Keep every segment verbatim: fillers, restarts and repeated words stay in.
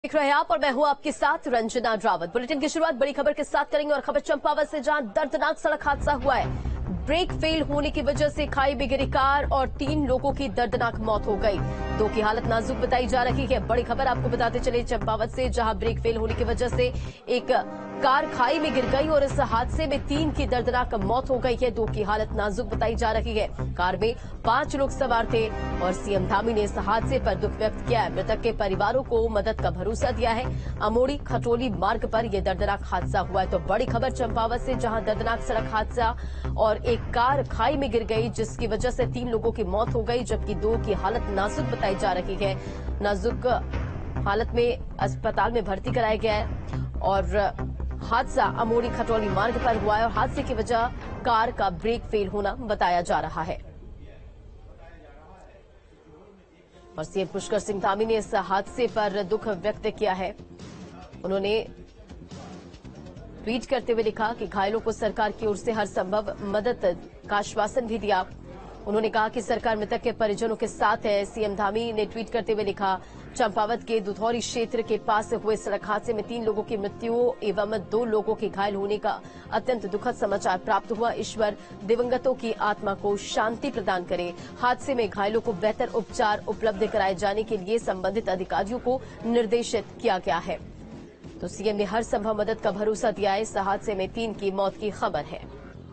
देख रहे हैं आप और मैं हूं आपके साथ रंजना रावत। बुलेटिन की शुरुआत बड़ी खबर के साथ करेंगे और खबर चंपावत से, जहां दर्दनाक सड़क हादसा हुआ है। ब्रेक फेल होने की वजह से खाई में गिरी कार और तीन लोगों की दर्दनाक मौत हो गई। दो की हालत नाजुक बताई जा रही है। बड़ी खबर आपको बताते चले चंपावत से, जहां ब्रेक फेल होने की वजह से एक कार खाई में गिर गई और इस हादसे में तीन की दर्दनाक मौत हो गई है। दो की हालत नाजुक बताई जा रही है। कार में पांच लोग सवार थे और सीएम धामी ने इस हादसे पर दुख व्यक्त किया है। मृतक के परिवारों को मदद का भरोसा दिया है। अमोड़ी खटोली मार्ग पर यह दर्दनाक हादसा हुआ है। तो बड़ी खबर चंपावत से, जहां दर्दनाक सड़क हादसा और एक कार खाई में गिर गई, जिसकी वजह से तीन लोगों की मौत हो गई, जबकि दो की हालत नाजुक बताई जा रही है। नाजुक हालत में अस्पताल में भर्ती कराया गया है और हादसा अमोड़ी खटोली मार्ग पर हुआ है और हादसे की वजह कार का ब्रेक फेल होना बताया जा रहा है। और सीएम पुष्कर सिंह धामी ने इस हादसे पर दुख व्यक्त किया है। उन्होंने ट्वीट करते हुए लिखा कि घायलों को सरकार की ओर से हर संभव मदद का आश्वासन भी दिया। उन्होंने कहा कि सरकार मृतक के परिजनों के साथ है। सीएम धामी ने ट्वीट करते हुए लिखा, चंपावत के दुधौरी क्षेत्र के पास हुए सड़क हादसे में तीन लोगों की मृत्यु एवं दो लोगों के घायल होने का अत्यंत दुखद समाचार प्राप्त हुआ। ईश्वर दिवंगतों की आत्मा को शांति प्रदान करे। हादसे में घायलों को बेहतर उपचार उपलब्ध कराए जाने के लिए संबंधित अधिकारियों को निर्देशित किया गया है। तो सीएम ने हर संभव मदद का भरोसा दिया है। इस हादसे में तीन की मौत की खबर है।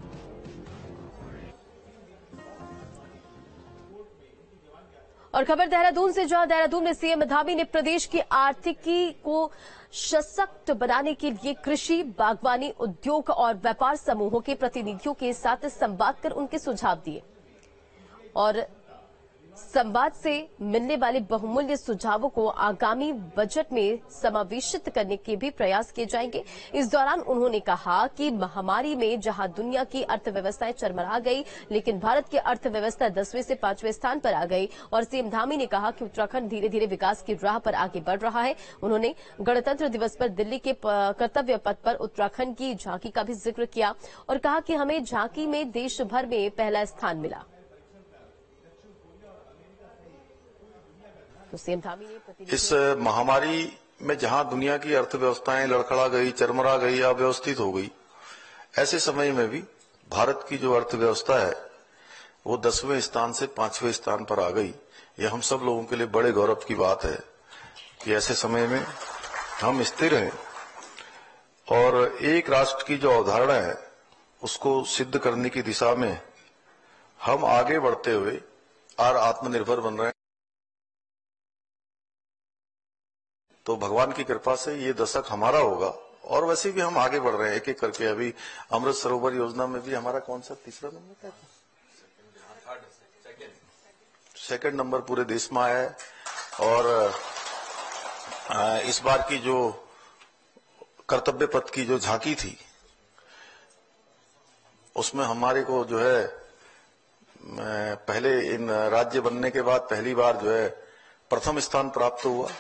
और खबर देहरादून से, जहां देहरादून में सीएम धामी ने प्रदेश की आर्थिकी को सशक्त बनाने के लिए कृषि, बागवानी, उद्योग और व्यापार समूहों के प्रतिनिधियों के साथ संवाद कर उनके सुझाव दिए और संवाद से मिलने वाले बहुमूल्य सुझावों को आगामी बजट में समावेशित करने के भी प्रयास किए जाएंगे। इस दौरान उन्होंने कहा कि महामारी में जहां दुनिया की अर्थव्यवस्थाएं चरमरा गई, लेकिन भारत की अर्थव्यवस्था दसवें से पांचवें स्थान पर आ गई। और सीएम धामी ने कहा कि उत्तराखंड धीरे धीरे विकास की राह पर आगे बढ़ रहा है। उन्होंने गणतंत्र दिवस पर दिल्ली के कर्तव्य पथ पर उत्तराखंड की झांकी का भी जिक्र किया और कहा कि हमें झांकी में देश भर में पहला स्थान मिला। तो सीएम धामी ने इस महामारी में जहां दुनिया की अर्थव्यवस्थाएं लड़खड़ा गई, चरमरा गई, अव्यवस्थित हो गई, ऐसे समय में भी भारत की जो अर्थव्यवस्था है वो दसवें स्थान से पांचवें स्थान पर आ गई। यह हम सब लोगों के लिए बड़े गौरव की बात है कि ऐसे समय में हम स्थिर हैं और एक राष्ट्र की जो अवधारणा है उसको सिद्ध करने की दिशा में हम आगे बढ़ते हुए और आत्मनिर्भर बन रहे हैं। तो भगवान की कृपा से ये दशक हमारा होगा और वैसे भी हम आगे बढ़ रहे हैं एक एक करके। अभी अमृत सरोवर योजना में भी हमारा कौन सा तीसरा नंबर क्या था? सेकंड नंबर पूरे देश में आया है। और इस बार की जो कर्तव्य पथ की जो झांकी थी उसमें हमारे को जो है पहले इन राज्य बनने के बाद पहली बार जो है प्रथम स्थान प्राप्त हुआ।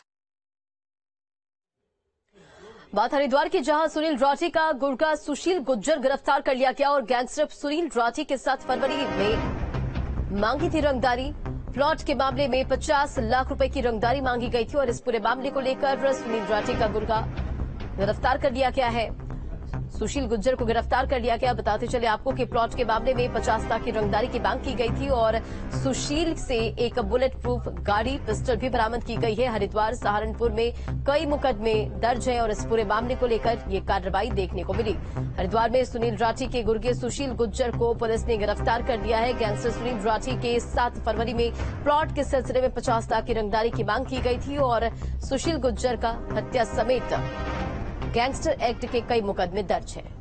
बात हरिद्वार की, जहां सुनील राठी का गुर्गा सुशील गुज्जर गिरफ्तार कर लिया गया और गैंगस्टर सुनील राठी के साथ फरवरी में मांगी थी रंगदारी। प्लॉट के मामले में पचास लाख रुपए की रंगदारी मांगी गई थी और इस पूरे मामले को लेकर सुनील राठी का गुर्गा गिरफ्तार कर लिया गया है। सुशील गुज्जर को गिरफ्तार कर लिया गया। बताते चले आपको कि प्लॉट के मामले में पचास लाख की रंगदारी की मांग की गई थी और सुशील से एक बुलेट प्रूफ गाड़ी, पिस्टल भी बरामद की गई है। हरिद्वार, सहारनपुर में कई मुकदमे दर्ज हैं और इस पूरे मामले को लेकर ये कार्रवाई देखने को मिली। हरिद्वार में सुनील राठी के गुर्गे सुशील गुज्जर को पुलिस ने गिरफ्तार कर लिया है। गैंगस्टर सुनील राठी के सात फरवरी में प्लॉट के सिलसिले में पचास लाख की रंगदारी की मांग की गई थी और सुशील गुज्जर का हत्या समेत गैंगस्टर एक्ट के कई मुकदमे दर्ज हैं।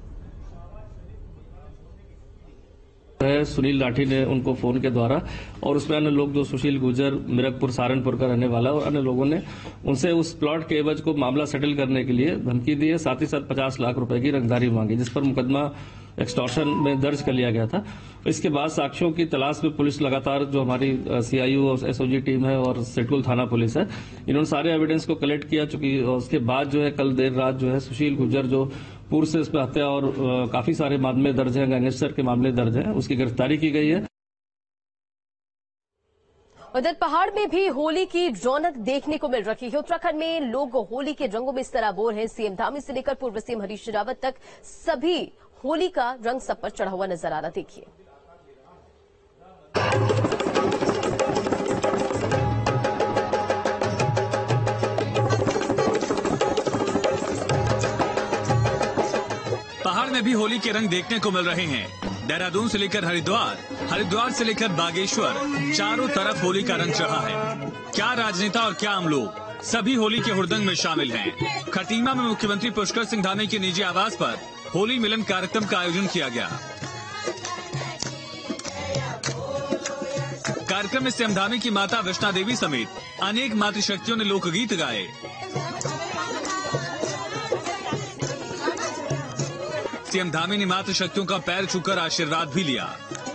सुनील राठी ने उनको फोन के द्वारा और उसमें अन्य लोग जो सुशील गुज्जर मिरकपुर सहारनपुर का रहने वाला और अन्य लोगों ने उनसे उस प्लॉट के एवज को मामला सेटल करने के लिए धमकी दी है। साथ ही साथ पचास लाख रुपए की रंगदारी मांगी, जिस पर मुकदमा एक्सटॉर्शन में दर्ज कर लिया गया था। इसके बाद साक्ष्यों की तलाश में पुलिस लगातार, जो हमारी सीआईयू और एसओजी टीम है और सेटकुल थाना पुलिस है, इन्होंने सारे एविडेंस को कलेक्ट किया। चूंकि उसके बाद जो है कल देर रात जो है सुशील गुज्जर जो पूर्व से इस पर हत्या और काफी सारे मामले दर्ज हैं, गैंगस्टर के मामले दर्ज हैं, उसकी गिरफ्तारी की गई है। उधर पहाड़ में भी होली की रौनक देखने को मिल रही है। उत्तराखंड में लोग होली के रंगों में सराबोर हैं। सीएम धामी से लेकर पूर्व सीएम हरीश रावत तक सभी होली का रंग सब पर चढ़ा हुआ नजर आ रहा। देखिए, पहाड़ में भी होली के रंग देखने को मिल रहे हैं। देहरादून से लेकर हरिद्वार, हरिद्वार से लेकर बागेश्वर, चारों तरफ होली का रंग चढ़ा है। क्या राजनेता और क्या आम लोग, सभी होली के हुड़दंग में शामिल हैं। खटीमा में मुख्यमंत्री पुष्कर सिंह धामी के निजी आवास पर होली मिलन कार्यक्रम का आयोजन किया गया। कार्यक्रम में सीएम धामी की माता विष्णा देवी समेत अनेक मातृशक्तियों ने लोकगीत गाए। सीएम धामी ने मातृशक्तियों का पैर छूकर आशीर्वाद भी लिया।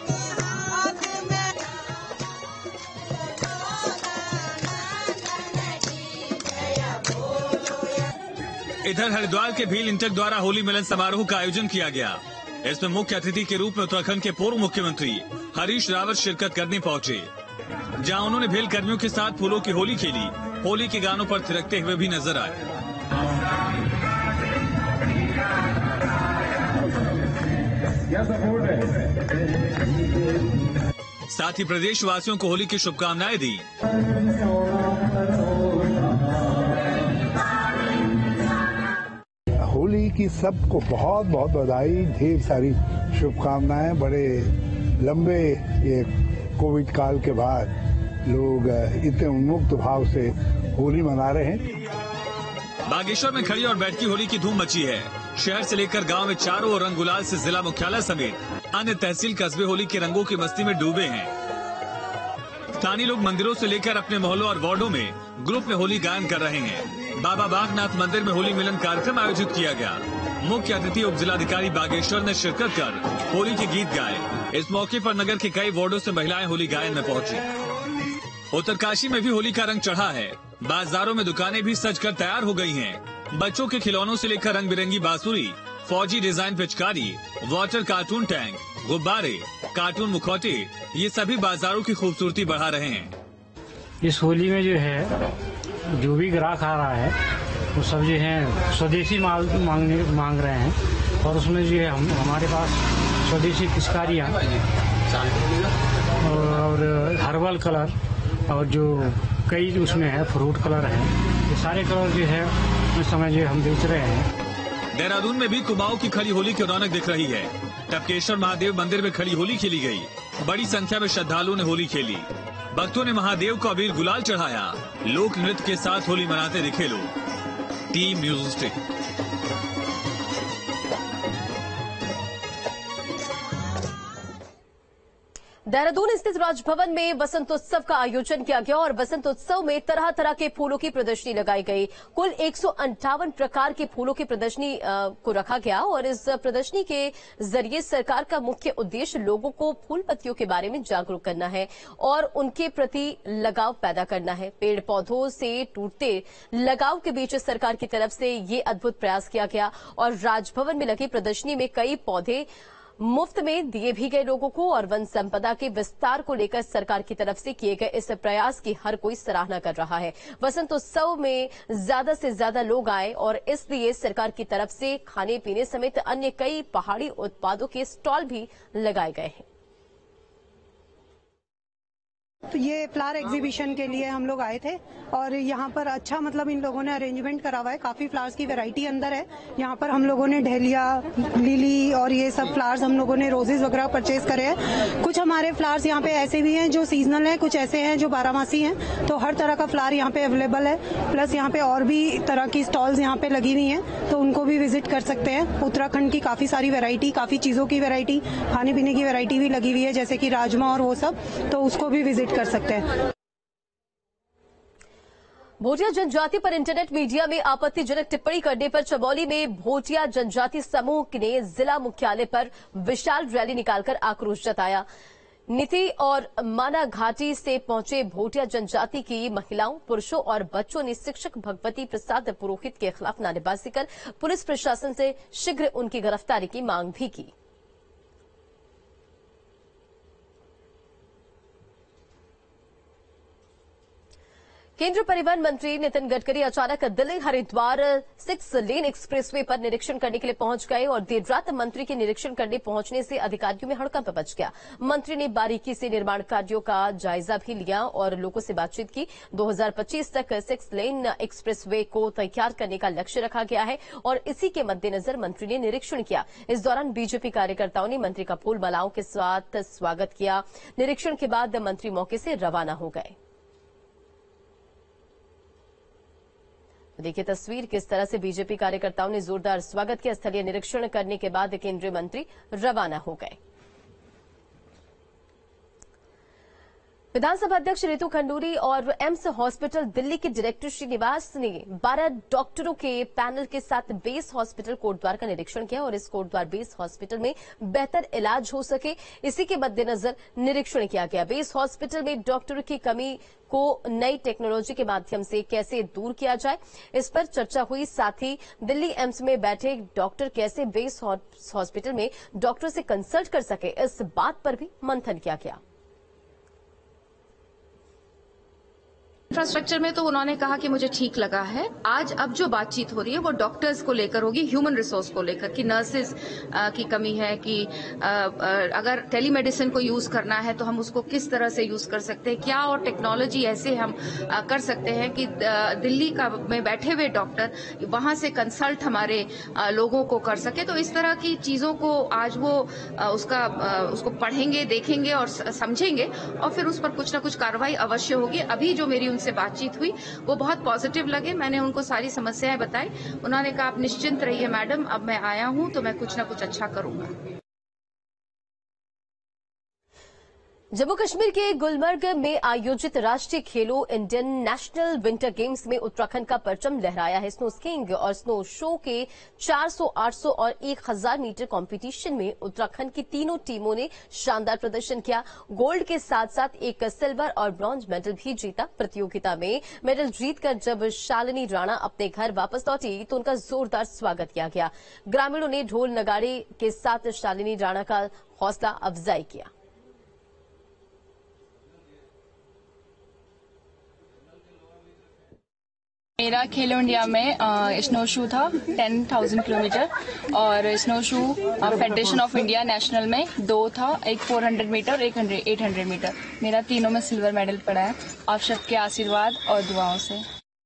इधर हरिद्वार के भील इंटक द्वारा होली मिलन समारोह का आयोजन किया गया। इसमें मुख्य अतिथि के रूप में उत्तराखंड के पूर्व मुख्यमंत्री हरीश रावत शिरकत करने पहुंचे, जहां उन्होंने भेल कर्मियों के साथ फूलों की होली खेली। होली के गानों पर थिरकते हुए भी नजर आए। साथ ही प्रदेशवासियों को होली की शुभकामनाएं दी। होली की सबको बहुत बहुत बधाई, ढेर सारी शुभकामनाएं। बड़े लंबे ये कोविड काल के बाद लोग इतने उन्मुक्त भाव से होली मना रहे हैं। बागेश्वर में खड़ी और बैठकी होली की धूम मची है। शहर से लेकर गांव में चारों ओर रंग गुलाल से जिला मुख्यालय समेत अन्य तहसील कस्बे होली के रंगों की मस्ती में डूबे हैं। स्थानीय लोग मंदिरों से लेकर अपने मोहल्लों और वार्डों में ग्रुप में होली गायन कर रहे हैं। बाबा बागनाथ मंदिर में होली मिलन कार्यक्रम आयोजित किया गया। मुख्य अतिथि उप जिलाधिकारी बागेश्वर ने शिरकत कर होली के गीत गाए। इस मौके पर नगर के कई वार्डों से महिलाएं होली गायन में पहुंची। उत्तरकाशी में भी होली का रंग चढ़ा है। बाजारों में दुकानें भी सज कर तैयार हो गई हैं। बच्चों के खिलौनों से लेकर रंग बिरंगी बांसुरी, फौजी डिजाइन पिचकारी, वाटर कार्टून टैंक, गुब्बारे, कार्टून मुखौटे, ये सभी बाजारों की खूबसूरती बढ़ा रहे हैं। इस होली में जो है जो भी ग्राहक आ रहा है वो सब जो है स्वदेशी माल मांगने मांग रहे हैं। और उसमें जो है हम हमारे पास स्वदेशी पिचकारियाँ और हर्बल कलर और जो कई उसमें है फ्रूट कलर है, ये सारे कलर जो है इस समय जो हम बेच रहे हैं। देहरादून में भी कुमाऊं की खड़ी होली की रौनक दिख रही है। टपकेश्वर महादेव मंदिर में खड़ी होली खेली गई। बड़ी संख्या में श्रद्धालुओं ने होली खेली। भक्तों ने महादेव को अबीर गुलाल चढ़ाया। लोक नृत्य के साथ होली मनाते दिखे लोग। Team news stick. देहरादून स्थित राजभवन में वसंतोत्सव का आयोजन किया गया और वसंतोत्सव में तरह तरह के फूलों की प्रदर्शनी लगाई गई। कुल एक सौ अंठावन प्रकार के फूलों की प्रदर्शनी को रखा गया और इस प्रदर्शनी के जरिए सरकार का मुख्य उद्देश्य लोगों को फूल पत्तियों के बारे में जागरूक करना है और उनके प्रति लगाव पैदा करना है। पेड़ पौधों से टूटते लगाव के बीच सरकार की तरफ से ये अद्भुत प्रयास किया गया और राजभवन में लगी प्रदर्शनी में कई पौधे मुफ्त में दिए भी गए लोगों को और वन संपदा के विस्तार को लेकर सरकार की तरफ से किए गए इस प्रयास की हर कोई सराहना कर रहा है। वसंतोत्सव में ज्यादा से ज्यादा लोग आए और इसलिए सरकार की तरफ से खाने पीने समेत अन्य कई पहाड़ी उत्पादों के स्टॉल भी लगाए गए हैं। तो ये फ्लावर एग्जीबिशन के लिए हम लोग आए थे और यहाँ पर अच्छा मतलब इन लोगों ने अरेंजमेंट करा हुआ है। काफी फ्लावर्स की वैरायटी अंदर है। यहाँ पर हम लोगों ने डहलिया, लिली और ये सब फ्लावर्स हम लोगों ने रोजेज वगैरह परचेज करे हैं। कुछ हमारे फ्लावर्स यहाँ पे ऐसे भी हैं जो सीजनल हैं, कुछ ऐसे हैं जो बारहमासी हैं। तो हर तरह का फ्लावर यहाँ पे अवेलेबल है। प्लस यहाँ पे और भी तरह की स्टॉल्स यहाँ पे लगी हुई हैं, तो उनको भी विजिट कर सकते हैं। उत्तराखंड की काफी सारी वैरायटी, काफी चीजों की वैरायटी, खाने पीने की वैरायटी भी लगी हुई है, जैसे कि राजमा और वो सब, तो उसको भी विजिट कर सकते हैं। भोटिया जनजाति पर इंटरनेट मीडिया में आपत्तिजनक टिप्पणी करने पर चमोली में भोटिया जनजाति समूह ने जिला मुख्यालय पर विशाल रैली निकालकर आक्रोश जताया। नीति और माना घाटी से पहुंचे भोटिया जनजाति की महिलाओं, पुरुषों और बच्चों ने शिक्षक भगवती प्रसाद पुरोहित के खिलाफ नारेबाजी कर पुलिस प्रशासन से शीघ्र उनकी गिरफ्तारी की मांग भी की। केंद्रीय परिवहन मंत्री नितिन गडकरी अचानक Delhi Haridwar six lane expressway पर निरीक्षण करने के लिए पहुंच गए और देर रात मंत्री के निरीक्षण करने पहुंचने से अधिकारियों में हड़कंप मच गया। मंत्री ने बारीकी से निर्माण कार्यों का जायजा भी लिया और लोगों से बातचीत की। दो हज़ार पच्चीस तक सिक्स लेन एक्सप्रेसवे को तैयार करने का लक्ष्य रखा गया है और इसी के मद्देनजर मंत्री ने निरीक्षण किया। इस दौरान बीजेपी कार्यकर्ताओं ने मंत्री का फूल मालाओं के साथ स्वागत किया। निरीक्षण के बाद मंत्री मौके से रवाना हो गए। देखिए तस्वीर, किस तरह से बीजेपी कार्यकर्ताओं ने जोरदार स्वागत किया। स्थलीय निरीक्षण करने के बाद केंद्रीय मंत्री रवाना हो गए। विधानसभा अध्यक्ष रितु खंडूरी और एम्स हॉस्पिटल दिल्ली के डायरेक्टर श्रीनिवास ने बारह डॉक्टरों के पैनल के साथ बेस हॉस्पिटल कोटद्वार का निरीक्षण किया और इस कोटद्वार बेस हॉस्पिटल में बेहतर इलाज हो सके, इसी के मद्देनजर निरीक्षण किया गया। बेस हॉस्पिटल में डॉक्टरों की कमी को नई टेक्नोलॉजी के माध्यम से कैसे दूर किया जाए, इस पर चर्चा हुई। साथ ही दिल्ली एम्स में बैठे डॉक्टर कैसे बेस हॉस्पिटल में डॉक्टर से कंसल्ट कर सके, इस बात पर भी मंथन किया गया। इंफ्रास्ट्रक्चर में तो उन्होंने कहा कि मुझे ठीक लगा है। आज अब जो बातचीत हो रही है वो डॉक्टर्स को लेकर होगी, ह्यूमन रिसोर्स को लेकर, कि नर्सेज की कमी है, कि आ, आ, अगर टेलीमेडिसिन को यूज करना है तो हम उसको किस तरह से यूज कर सकते हैं, क्या और टेक्नोलॉजी ऐसे हम आ, कर सकते हैं कि आ, दिल्ली का में बैठे हुए डॉक्टर वहां से कंसल्ट हमारे आ, लोगों को कर सके। तो इस तरह की चीजों को आज वो आ, उसका आ, उसको पढ़ेंगे, देखेंगे और समझेंगे और फिर उस पर कुछ ना कुछ कार्रवाई अवश्य होगी। अभी जो मेरी उनसे बातचीत हुई वो बहुत पॉजिटिव लगे। मैंने उनको सारी समस्याएं बताई। उन्होंने कहा आप निश्चिंत रहिए मैडम, अब मैं आया हूं तो मैं कुछ ना कुछ अच्छा करूंगा। जम्मू कश्मीर के गुलमर्ग में आयोजित राष्ट्रीय खेलो इंडियन नेशनल विंटर गेम्स में उत्तराखंड का परचम लहराया है। स्नो स्कीइंग और स्नो शो के चार सौ, आठ सौ और एक हज़ार मीटर कंपटीशन में उत्तराखंड की तीनों टीमों ने शानदार प्रदर्शन किया। गोल्ड के साथ साथ एक सिल्वर और ब्रॉन्ज मेडल भी जीता। प्रतियोगिता में मेडल जीतकर जब शालिनी राणा अपने घर वापस लौटी तो उनका जोरदार स्वागत किया गया। ग्रामीणों ने ढोल नगाड़े के साथ शालिनी राणा का हौसला अफजाई किया। मेरा खेलो इंडिया में आ, स्नो शू था टेन थाउजेंड किलोमीटर और snow shoe federation of India national में दो था, एक फोर हंड्रेड मीटर, एक एट हंड्रेड मीटर। मेरा तीनों में सिल्वर मेडल पड़ा है आप सबके आशीर्वाद और दुआओं से।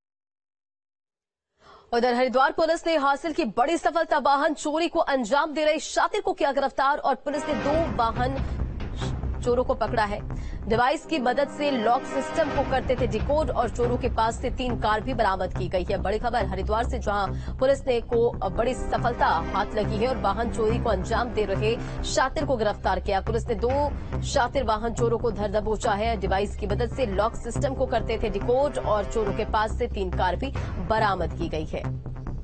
उधर हरिद्वार पुलिस ने हासिल की बड़ी सफलता, वाहन चोरी को अंजाम दे रहे शातिर को किया गिरफ्तार और पुलिस ने दो वाहन चोरों को पकड़ा है। डिवाइस की मदद से लॉक सिस्टम को करते थे डिकोड और चोरों के पास से तीन कार भी बरामद की गई है। बड़ी खबर हरिद्वार से, जहां पुलिस ने को बड़ी सफलता हाथ लगी है और वाहन चोरी को अंजाम दे रहे शातिर को गिरफ्तार किया। पुलिस ने दो शातिर वाहन चोरों को धर दबोचा है। डिवाइस की मदद से लॉक सिस्टम को करते थे डिकोड और चोरों के पास से तीन कार भी बरामद की गई है।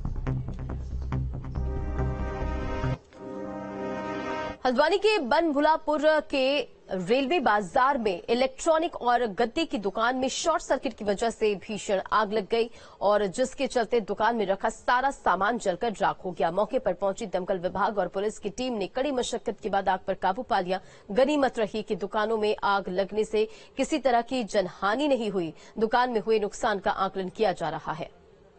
हल्द्वानी के बनभुलापुर के रेलवे बाजार में इलेक्ट्रॉनिक और गद्दे की दुकान में शॉर्ट सर्किट की वजह से भीषण आग लग गई और जिसके चलते दुकान में रखा सारा सामान जलकर राख हो गया। मौके पर पहुंची दमकल विभाग और पुलिस की टीम ने कड़ी मशक्कत के बाद आग पर काबू पा लिया। गनीमत रही कि दुकानों में आग लगने से किसी तरह की जनहानि नहीं हुई। दुकान में हुए नुकसान का आकलन किया जा रहा है।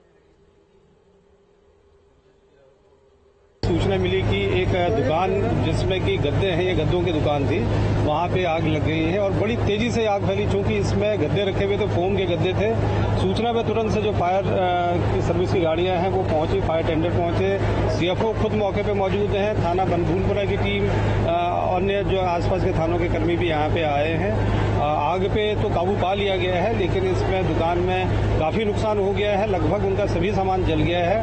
सूचना मिली कि एक दुकान जिसमें कि गद्दे हैं, ये गद्दों की दुकान थी, वहां पे आग लग गई है और बड़ी तेजी से आग फैली। चूंकि इसमें गद्दे रखे हुए थे, फोम के गद्दे थे। सूचना पे तुरंत से जो फायर की सर्विस की गाड़ियां हैं वो पहुंची, फायर टेंडर पहुंचे, सीएफओ खुद मौके पे मौजूद हैं, थाना बनभूलपुरा की टीम, अन्य जो आसपास के थानों के कर्मी भी यहाँ पे आए हैं। आग पे तो काबू पा लिया गया है, लेकिन इसमें दुकान में काफी नुकसान हो गया है। लगभग उनका सभी सामान जल गया है।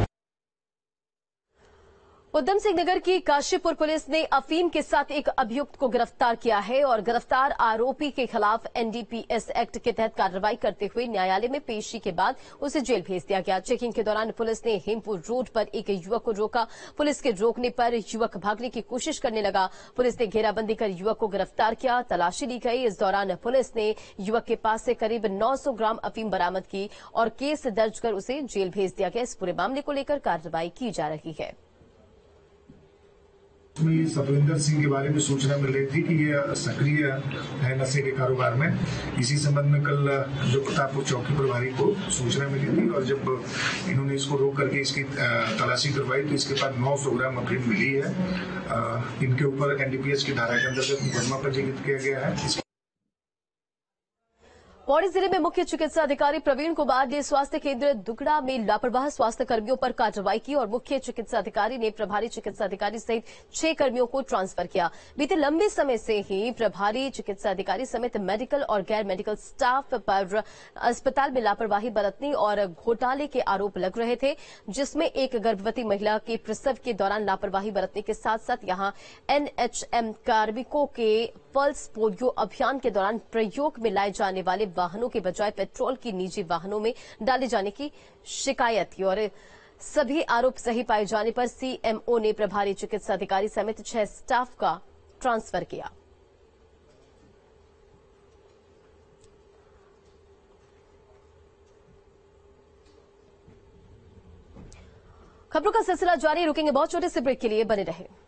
उधम सिंह नगर की काशीपुर पुलिस ने अफीम के साथ एक अभियुक्त को गिरफ्तार किया है और गिरफ्तार आरोपी के खिलाफ एनडीपीएस एक्ट के तहत कार्रवाई करते हुए न्यायालय में पेशी के बाद उसे जेल भेज दिया गया। चेकिंग के दौरान पुलिस ने हेमपुर रोड पर एक युवक को रोका। पुलिस के रोकने पर युवक भागने की कोशिश करने लगा। पुलिस ने घेराबंदी कर युवक को गिरफ्तार किया, तलाशी ली गई। इस दौरान पुलिस ने युवक के पास से करीब नौ सौ ग्राम अफीम बरामद की और केस दर्ज कर उसे जेल भेज दिया गया। इस पूरे मामले को लेकर कार्रवाई की जा रही है। इसमें सतविंदर सिंह के बारे में सूचना मिल रही थी कि ये सक्रिय है नशे के कारोबार में। इसी संबंध में कल जो प्रतापपुर चौकी प्रभारी को सूचना मिली थी और जब इन्होंने इसको रोक करके इसकी तलाशी करवाई तो इसके पास नौ सौ ग्राम अफीम मिली है। इनके ऊपर एनडीपीएस की धारा के अंतर्गत मुकदमा पंजीकृत किया गया है। पौड़ी जिले में मुख्य चिकित्सा अधिकारी प्रवीण कुमार ने स्वास्थ्य केंद्र दुगड़ा में लापरवाह स्वास्थ्य कर्मियों पर कार्रवाई की और मुख्य चिकित्सा अधिकारी ने प्रभारी चिकित्सा अधिकारी सहित छह कर्मियों को ट्रांसफर किया। बीते लंबे समय से ही प्रभारी चिकित्सा अधिकारी समेत मेडिकल और गैर मेडिकल स्टाफ पर अस्पताल में लापरवाही बरतने और घोटाले के आरोप लग रहे थे, जिसमें एक गर्भवती महिला के प्रसव के दौरान लापरवाही बरतने के साथ साथ यहां एनएचएम कार्मिकों के पल्स पोलियो अभियान के दौरान प्रयोग में लाए जाने वाले वाहनों के बजाय पेट्रोल की निजी वाहनों में डाले जाने की शिकायत थी और सभी आरोप सही पाए जाने पर सीएमओ ने प्रभारी चिकित्सा अधिकारी समेत छह स्टाफ का ट्रांसफर किया। खबरों का सिलसिला जारी, रुकेंगे बहुत छोटे से ब्रेक के लिए, बने रहे।